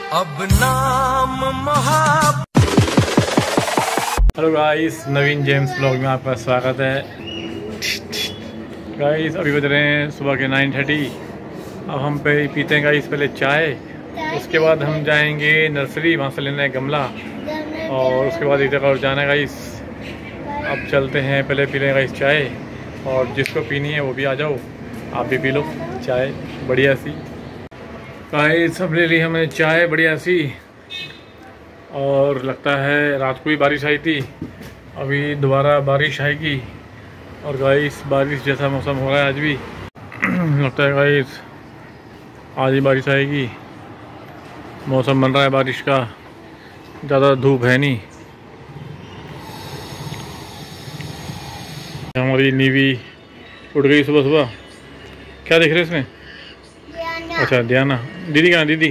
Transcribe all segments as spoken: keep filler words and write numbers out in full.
अब नाम महा। Hello guys, Naveen James blog में आपका स्वागत है। गाइस अभी बज रहे हैं सुबह के नाइन थर्टी। अब हम पे पीते हैं गाइस पहले चाय, उसके बाद हम जाएंगे नर्सरी, वहाँ से लेना है गमला और उसके बाद एक जगह और जाना है गाइस। अब चलते हैं, पहले पी लें गाइस चाय, और जिसको पीनी है वो भी आ जाओ, आप भी पी लो चाय बढ़िया सी। गाइस सब ले ली हमने चाय बढ़िया सी, और लगता है रात को ही बारिश आई थी, अभी दोबारा बारिश आएगी। और गाइस बारिश जैसा मौसम हो रहा है आज भी लगता है गाइस आज ही बारिश आएगी। मौसम बन रहा है बारिश का, ज़्यादा धूप है नहीं। हमारी नीवी उठ गई सुबह सुबह। क्या देख रहे हैं इसमें? अच्छा ध्याना। दीदी कहाँ? दीदी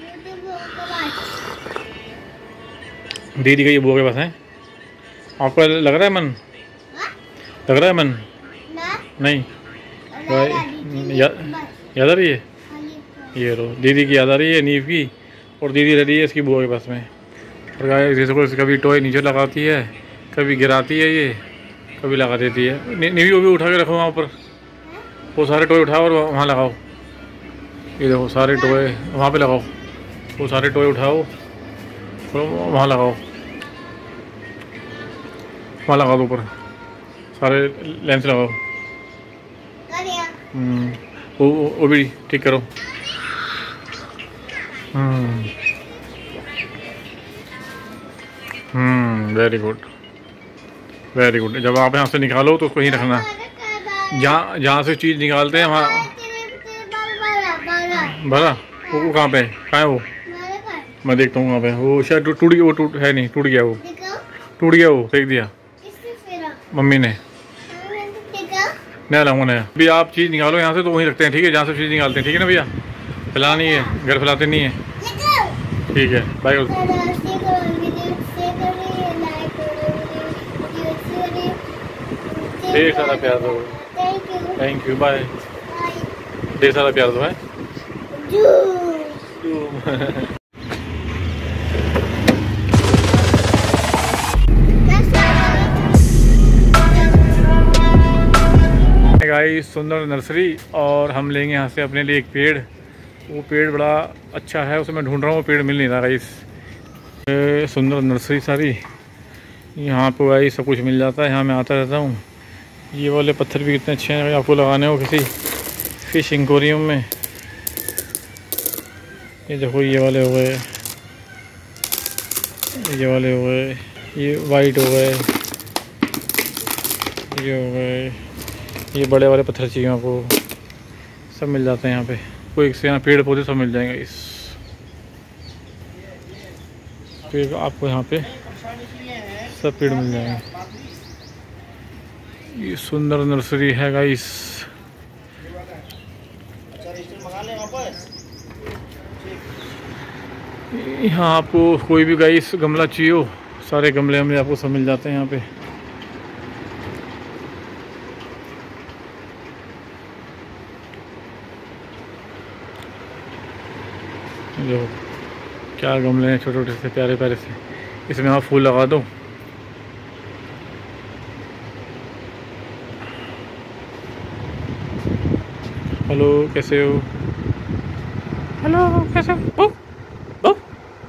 दीदी का ये बुआ के पास है। आपका लग रहा है मन? लग रहा है मन? नहीं या, याद आ रही है? ये रो दीदी की याद आ रही है, नीव की, और दीदी रहती है इसकी बुआ के पास में। और गाय जैसे को कभी टॉय नीचे लगाती है, कभी गिराती है, ये कभी लगा देती है। नीवी वो भी उठा के रखो वहाँ ऊपर, वो सारे टॉय उठाओ और वहाँ लगाओ। ये देखो सारे टॉय वहाँ पे लगाओ, वो सारे टॉय उठाओ और वहाँ लगाओ, वहाँ लगा दो ऊपर, सारे लेंस लगाओ। हम्म वो वो भी ठीक करो। Hmm hmm very good very good. जब आप यहाँ से निकालो तो उसको ही रखना, जहाँ जहाँ से चीज़ निकालते हैं वहाँ भला। वो कहाँ पे कहाँ है वो? मैं देखता हूँ कहाँ पे। वो शायद टूट गया, वो टूट है नहीं, टूट गया, वो टूट गया, वो फेंक दिया मम्मी ने। नया लाऊंगा नया। अभी आप चीज़ निकालो यहाँ से तो वहीं रखते हैं, ठीक है? जहाँ से चीज़ निकालते हैं, ठीक है ना भैया? फैलाना नहीं है, घर फैलाते नहीं है, ठीक है? बाय। ढेर सारा प्यार दो। Thank you, bye. ढेर सारा प्यार दो है। गाइस सुंदर नर्सरी, और हम लेंगे यहाँ से अपने लिए एक पेड़। वो पेड़ बड़ा अच्छा है, उसे मैं ढूंढ रहा हूँ, वो पेड़ मिल नहीं रहा गाइस। सुंदर नर्सरी सारी, यहाँ पे गाइस सब कुछ मिल जाता है, यहाँ मैं आता रहता हूँ। ये वाले पत्थर भी कितने अच्छे हैं, आपको लगाने हो किसी फिश एक्वेरियम में। ये देखो ये वाले हो गए, ये वाले हो गए, ये वाइट हो गए, ये हो गए, ये बड़े वाले पत्थर चाहिए आपको, सब मिल जाते हैं यहाँ पे। कोई से यहाँ पेड़ पौधे सब मिल जाएंगे इस पेड़, आपको यहाँ पे सब पेड़ मिल जाएंगे। ये सुंदर नर्सरी है गाइस। यहाँ आपको कोई भी गाइस गमला चाहिए हो, सारे गमले हमले आपको सब मिल जाते हैं यहाँ पे। जो क्या गमले हैं छोटे छोटे से प्यारे प्यारे से, इसमें आप फूल लगा दो। हेलो कैसे हो? हेलो कैसे हो? ओ, ओ।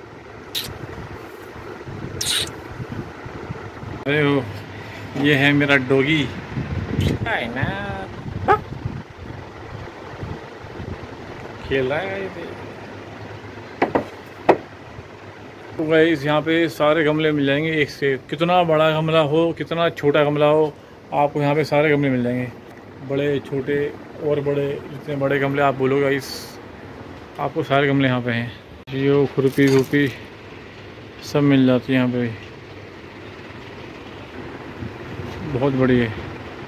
अरे हो, ये है मेरा डॉगी। हाय ना, खेल रहा है ये। तो गाइस यहाँ पे सारे गमले मिल जाएंगे एक से, कितना बड़ा गमला हो, कितना छोटा गमला हो, आपको यहाँ पे सारे गमले मिल जाएंगे, बड़े छोटे और बड़े। जितने बड़े गमले आप बोलोगे गाइस, आपको सारे गमले यहाँ पे हैं। जियो खुरपी रूपी सब मिल जाती है यहाँ पे, बहुत बड़ी है।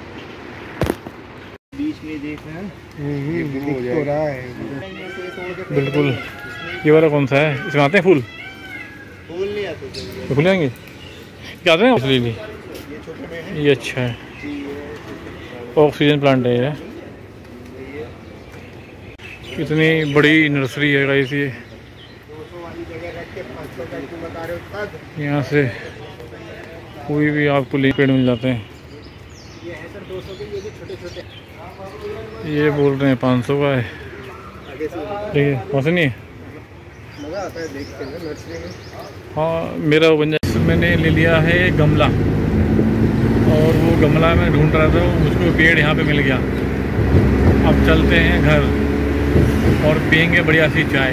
बीच में देखना हो रहा है बिल्कुल। ये वाला कौन सा है? इसमें आते हैं फूल? फूल नहीं आते, फूल आएंगे क्या आते हैं इसलिए। ये अच्छा है, ऑक्सीजन प्लांट है ये। कितनी बड़ी नर्सरी है गाइस ये। वाली जगह रख के पाँच सौ का क्यों बता रहे हो तब? यहाँ से कोई भी आपको ले पेड़ मिल जाते हैं। ये है सर दो सौ के, ये भी छोटे छोटे। ये बोल रहे हैं पाँच सौ का है। आगे से ठीक है, कौन सा नहीं है? मज़ा आता है देख के ना नर्सरी में। हाँ, मेरा वो बन जाए। मैंने ले लिया है गमला, और वो गमला मैं ढूंढ रहा था, मुझको पेड़ यहाँ पे मिल गया। अब चलते हैं घर और पियेंगे बढ़िया सी चाय।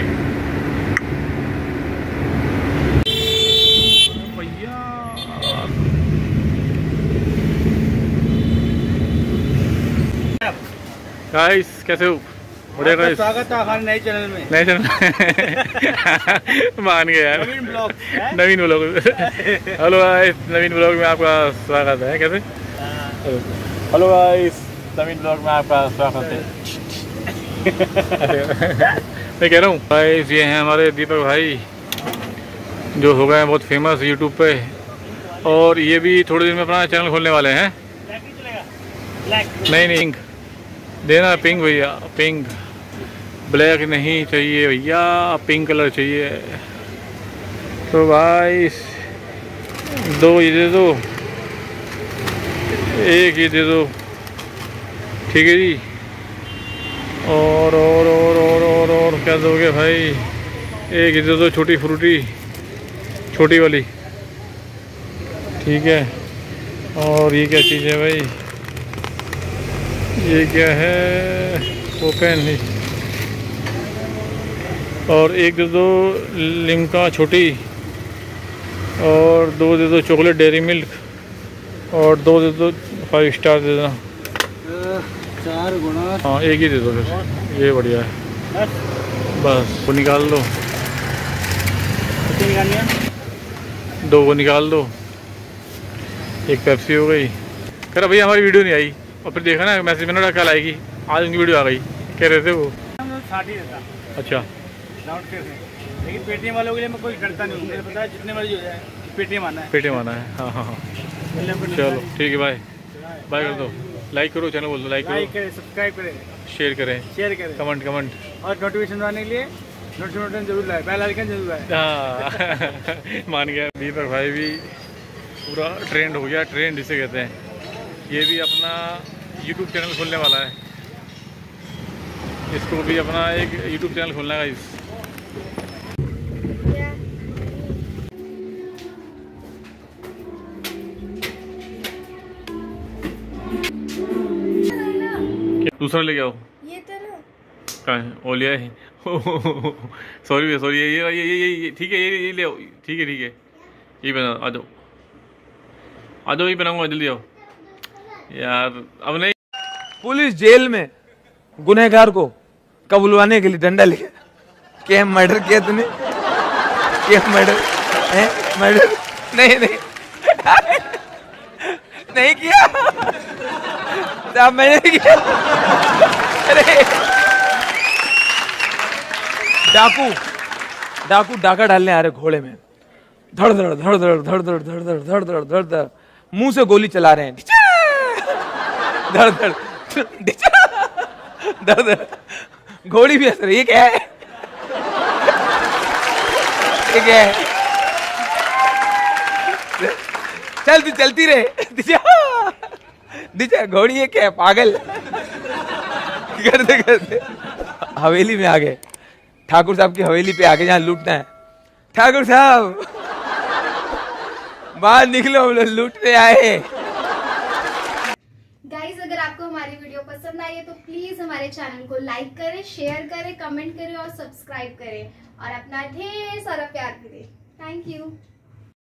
भैया गाइस, कैसे हो? बढ़िया गाइस, स्वागत है हमारे नए चैनल में। नए चैनल मान गए यार, Naveen blog. Naveen blog. Hello guys, Naveen blog में आपका स्वागत है। कैसे? हेलो गाइस, नवीन ब्लॉग में आपका स्वागत है। मैं कह रहा हूँ गाइस, ये हैं हमारे दीपक भाई, जो हो गए हैं बहुत फेमस यूट्यूब पे, और ये भी थोड़े दिन में अपना चैनल खोलने वाले हैं। नहीं नहीं, पिंक देना, पिंक भैया, पिंक। ब्लैक नहीं चाहिए भैया, पिंक कलर चाहिए। तो भाई दो ये दे दो, एक ये दे दो, ठीक है जी। और और और और और और क्या दोगे भाई? एक ये दे दो, छोटी फ्रूटी, छोटी वाली, ठीक है। और ये क्या चीज़ है भाई? ये क्या है? वो पेन है। और एक दे दो लिम्का छोटी, और दो दे दो चॉकलेट डेयरी मिल्क, और दो दे दो फाइव स्टार दे देना। चार गुना। हाँ, एक ही दे दो फिर, ये बढ़िया है। बस वो निकाल दो, दो वो निकाल दो। एक पेप्सी हो गई। कह भैया हमारी वीडियो नहीं आई, और फिर देखा ना मैसेज मैंने कल आएगी, आज उनकी वीडियो आ गई। कह रहे थे वो साठ ही रहता। अच्छा, राउंड के थे। लेकिन पेटीएम वालों के लिए मैं कोई करता नहीं हूँ, मुझे पता है जितने मर्जी हो जाए पेटीएम आना है। पेटीएम आना है। हाँ हाँ हाँ, चलो ठीक है, बाय बाय कर दो। लाइक करो, चैनल बोल दो, लाइक लाइक करो, करें, सब्सक्राइब करें, शेयर करें, शेयर करें, कमेंट कमेंट और नोटिफिकेशन आने के लिए नोटिफिकेशन जरूर लाए, बेल आइकन जरूर लाए। हाँ मान गया। दीपक भाई भी पूरा ट्रेंड हो गया, ट्रेंड जिसे कहते हैं। ये भी अपना यूट्यूब चैनल खोलने वाला है, इसको भी अपना एक यूट्यूब चैनल खोलना है इस। दूसरा ले आओ। ये तो ना कहाँ है? ओ लिया है। सॉरी सॉरी, ये ये ये ये ये ठीक है, ये ये ले आओ। ठीक है ठीक है, ये बना, आ जाओ आ जाओ, ये बनाऊंगा, जल्दी आओ यार। अब नहीं, पुलिस जेल में गुनहगार को कबुलवाने के लिए डंडा लिया। क्या मर्डर किया तूने? क्या मर्डर है? मर्डर नहीं नहीं नहीं किया साहब, मैंने नहीं किया। अरे डाकू डाकू डाका डालने आ रहे घोड़े में, धड़ धड़ धड़ धड़ धड़ धड़ धड़ धड़ धड़ धड़ धड़ धड़, मुंह से गोली चला रहे हैं। धड़ धड़ धड़ धड़, घोड़ी भी हंस रही है। क्या है ये? क्या है? चल तू चलती रहे। दिशा दिशा, घोड़ी है क्या? पागल। करते करते हवेली में आ गए, ठाकुर साहब की हवेली पे आके, जहाँ लूटना है। ठाकुर साहब बाहर निकलो, हम लोग लूटने आए। गाइस, अगर आपको हमारी वीडियो पसंद आई है तो प्लीज हमारे चैनल को लाइक करें, शेयर करें, कमेंट करें और सब्सक्राइब करें, और अपना ढेर सारा प्यार करें। Thank you.